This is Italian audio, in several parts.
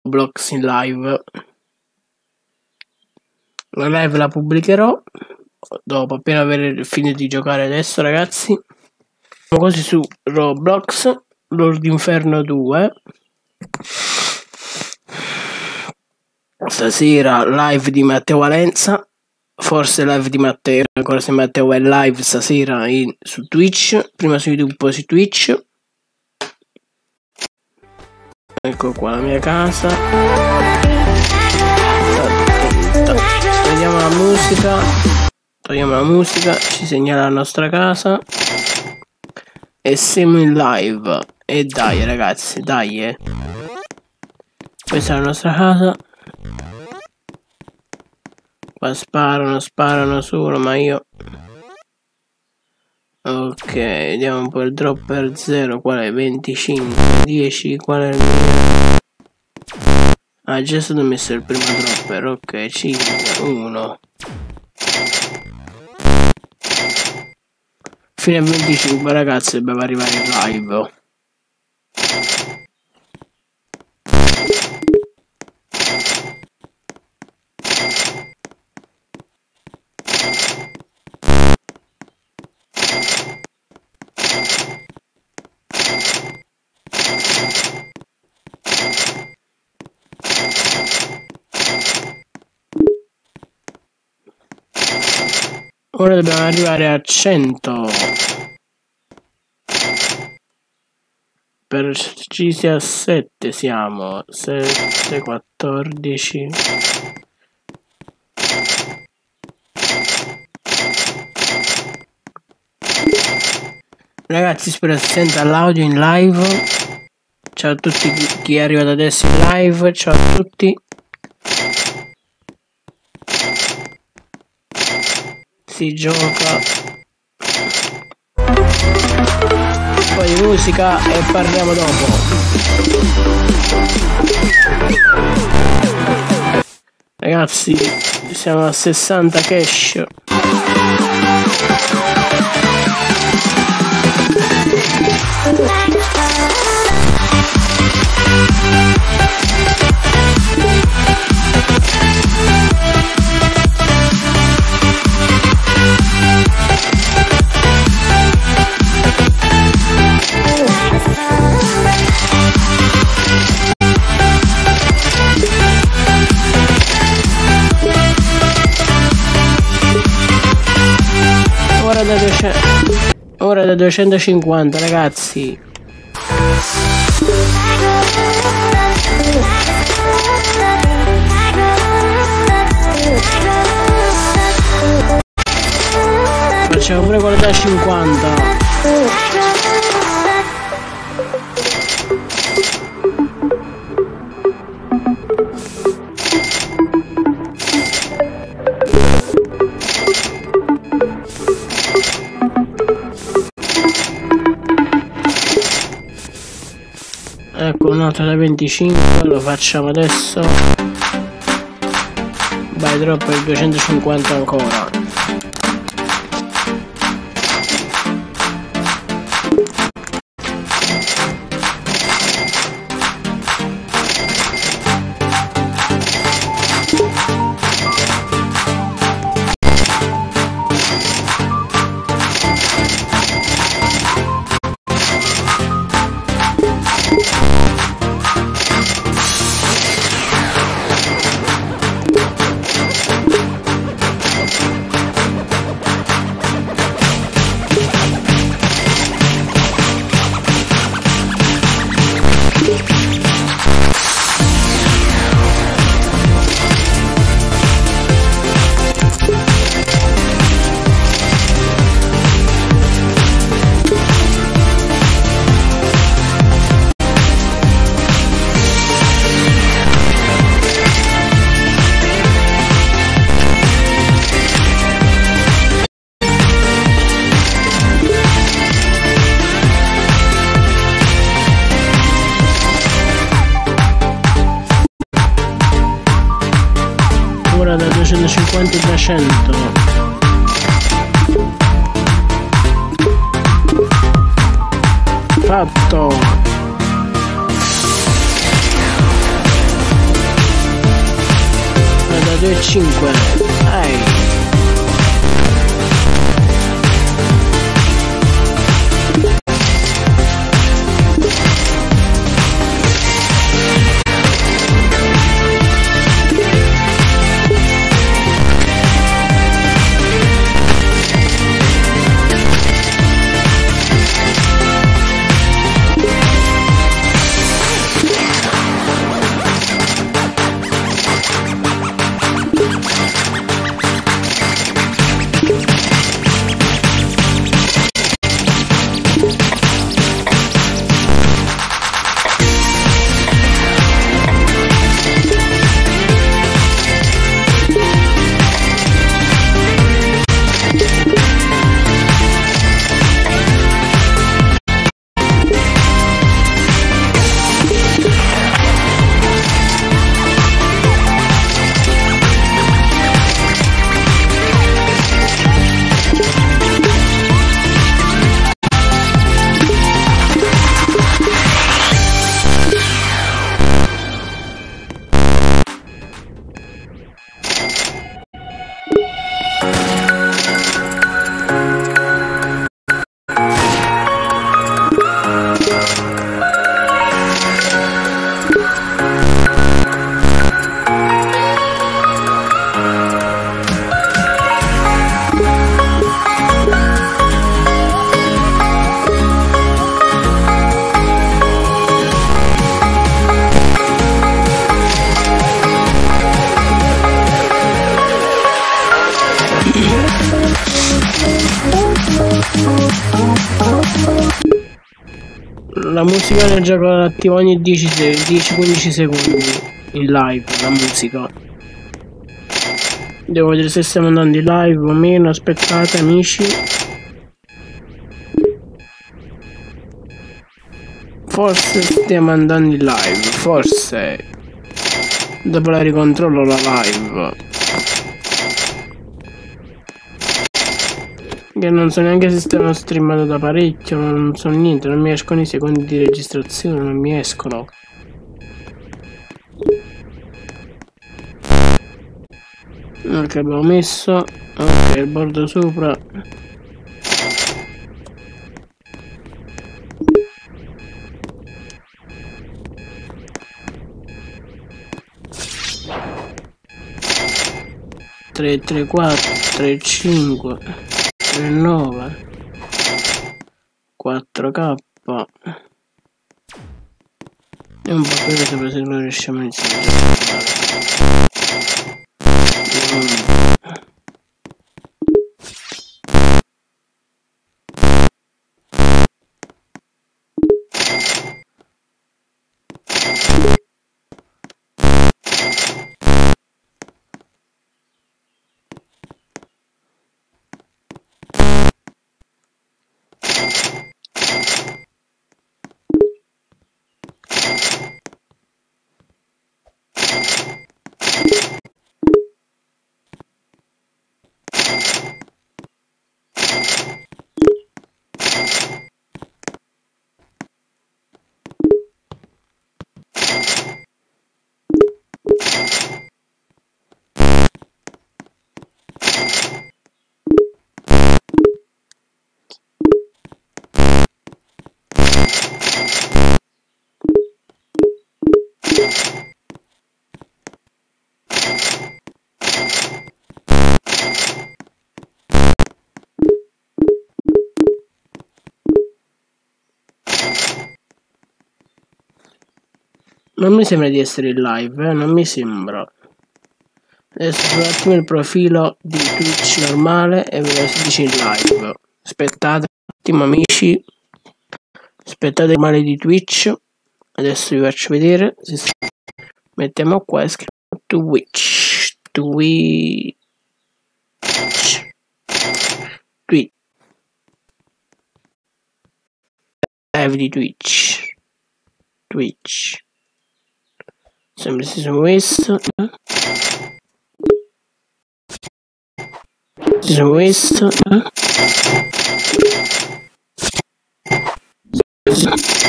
Roblox in live. La live la pubblicherò dopo, appena aver finito di giocare adesso, ragazzi. Siamo così su Roblox, Lord d'Inferno 2. Stasera live di Matteo Valenza, forse live di Matteo, ancora se Matteo è live stasera su Twitch, prima su YouTube poi su Twitch. Ecco qua la mia casa. Togliamo la musica, ci segnala la nostra casa e siamo in live. E dai ragazzi, dai questa è la nostra casa. Qua sparano solo, ma io... Ok, vediamo un po' il dropper 0, qual è? 25, 10, qual è il mio? Ah, già è stato messo il primo dropper, ok, 5, 1. Fino a 25 ragazzi, dobbiamo arrivare in live. Ora dobbiamo arrivare a 100 per precisi a 7 siamo 7, 14. Ragazzi, spero si senta l'audio in live. Ciao a tutti chi è arrivato adesso in live, ciao a tutti. Si gioca, poi musica e parliamo dopo. Ragazzi, siamo a 60 cash. Ora da 250 ragazzi. Facciamo pure quello da 50. Ecco un altro da 25, lo facciamo adesso. Vai troppo il 250 ancora. Ora da 250 e 300. Fatto. 2,5. Ehi. La musica nel gioco la attiva ogni 10-15 secondi in live, la musica. Devo vedere se stiamo andando in live o meno, aspettate amici. Forse stiamo andando in live, forse. Dopo la ricontrollo la live. Che non so neanche se stiamo streamando da parecchio, non so niente, non mi escono i secondi di registrazione, non mi escono. Ok, abbiamo messo, ok, il bordo sopra. Tre, 4, 5, 9, 4K. È un po' per se lo riusciamo a iniziare. Non mi sembra di essere in live, non mi sembra. Adesso apro un attimo il profilo di Twitch normale e vedo se dice in live. Aspettate un attimo amici. Aspettate il normale di Twitch. Adesso vi faccio vedere. Mettiamo qua e scriviamo Twitch. Live di Twitch. Sempre se sono questo.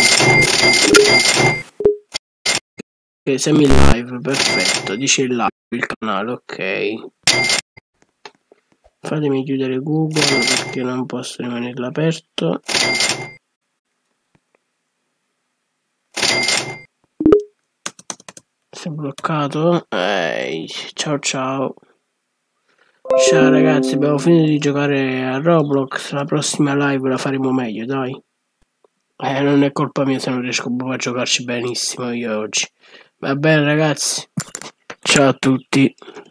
Ok, siamo in live, perfetto, dice il live. il canale, ok. Fatemi chiudere Google perché non posso rimanerlo aperto. Si è bloccato. Ciao ciao. Ciao ragazzi, abbiamo finito di giocare a Roblox. La prossima live la faremo meglio, dai. Non è colpa mia se non riesco a giocarci benissimo io oggi. Va bene ragazzi. Ciao a tutti.